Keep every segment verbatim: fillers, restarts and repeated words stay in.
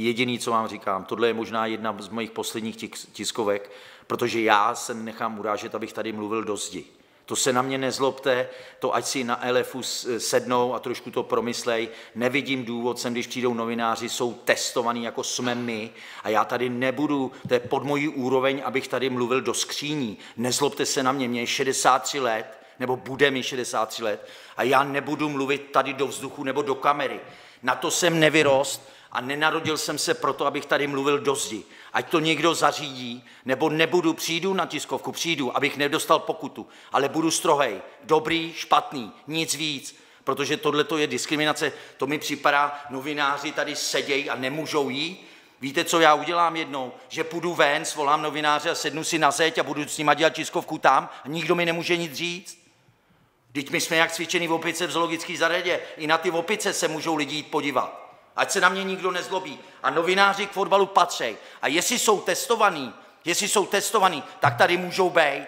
Jediný, co vám říkám, tohle je možná jedna z mojich posledních tiskovek, protože já se nechám urážet, abych tady mluvil do zdi. To se na mě nezlobte, to ať si na el ef u sednou a trošku to promyslej. Nevidím důvod sem, když přijdou novináři, jsou testovaní jako jsme my a já tady nebudu, to je pod mojí úroveň, abych tady mluvil do skříní. Nezlobte se na mě, mě je šedesát tři let, nebo bude mi šedesát tři let a já nebudu mluvit tady do vzduchu nebo do kamery. Na to jsem nevyrost a nenarodil jsem se proto, abych tady mluvil do zdi. Ať to někdo zařídí, nebo nebudu, přijdu na tiskovku, přijdu, abych nedostal pokutu, ale budu strohej, dobrý, špatný, nic víc, protože tohle je diskriminace, to mi připadá, novináři tady sedějí a nemůžou jít. Víte, co já udělám jednou? Že půjdu ven, svolám novináře a sednu si na zeď a budu s nima dělat tiskovku tam a nikdo mi nemůže nic říct. Vždyť my jsme jak cvičený v opice v zoologické zahradě, i na ty opice se můžou lidi jít podívat. Ať se na mě nikdo nezlobí. A novináři k fotbalu patří. A jestli jsou testovaní, jestli jsou testovaní, tak tady můžou být.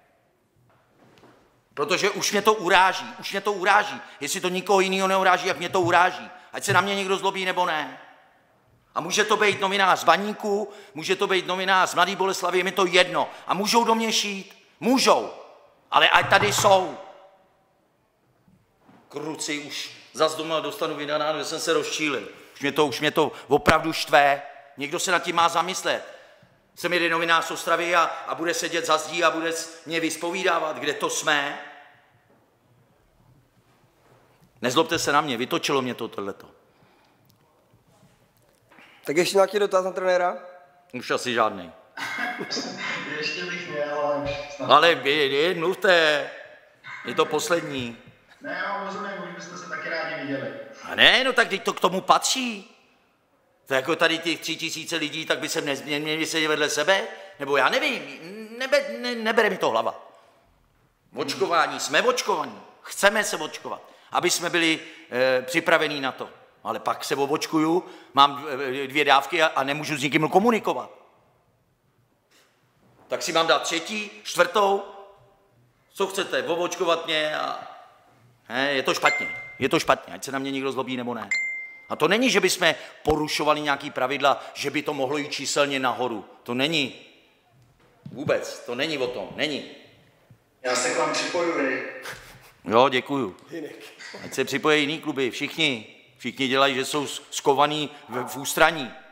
Protože už mě to uráží, už mě to uráží. Jestli to nikoho jiného neuráží, jak mě to uráží. Ať se na mě někdo zlobí nebo ne. A může to být novinář z Baníku, může to být novinář z Mladé Boleslavi, je mi to jedno. A můžou do mě šít, můžou. Ale ať tady jsou. Kruci, už zas doma dostanu vydaná, že jsem se rozčílil. Už mě to, už mě to opravdu štve. Někdo se nad tím má zamyslet. Jsem jeden novinář z Ostravy a, a bude sedět za zdí a bude mě vyspovídávat, kde to jsme. Nezlobte se na mě, vytočilo mě to tohleto. Tak ještě nějaký dotaz na trenéra? Už asi žádný. Ještě bych měl, ale... Ale vy, vy, mluvte. Je to poslední. Ne, já rozumím, už byste se taky rádi viděli. A ne, no tak teď to k tomu patří. To jako tady těch tři tisíce lidí, tak by se neměli sedět vedle sebe? Nebo já nevím, nebe, ne, nebere mi to hlava. Očkování, jsme očkovaní, chceme se očkovat, aby jsme byli e, připravení na to. Ale pak se očkuju, mám dvě dávky a, a nemůžu s nikým komunikovat. Tak si mám dát třetí, čtvrtou, co chcete, očkovat mě a... Ne, je to špatně, je to špatně, ať se na mě někdo zlobí nebo ne. A to není, že bychom porušovali nějaký pravidla, že by to mohlo jít číselně nahoru. To není. Vůbec, to není o tom, není. Já se k vám připojuji. Jo, děkuju. Ať se připojí jiný kluby, všichni. Všichni dělají, že jsou skovaní v, v ústraní.